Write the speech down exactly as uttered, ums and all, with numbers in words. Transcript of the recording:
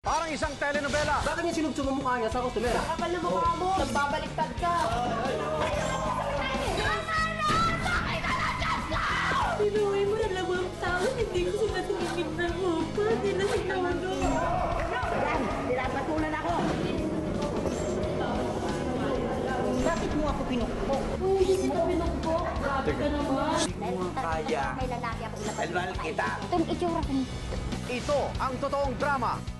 Parang isang telenovela. Bakit niya sinugtong ang mukha niya sa customer? Kapal na mukha mo, nagbabaliktad ka. Pinuwi mo na lang ang tao, hindi ko sila tinigil ng upa, hindi na sinawago. Yan, pinapatulan ako. Bakit mo ako pinukpok? Oh, hindi kita pinukpok. Grabe ka naman. Hindi mo kaya. May lalaki ako ilabas. Alwal kita. Itong itsura ko. Ito ang totoong drama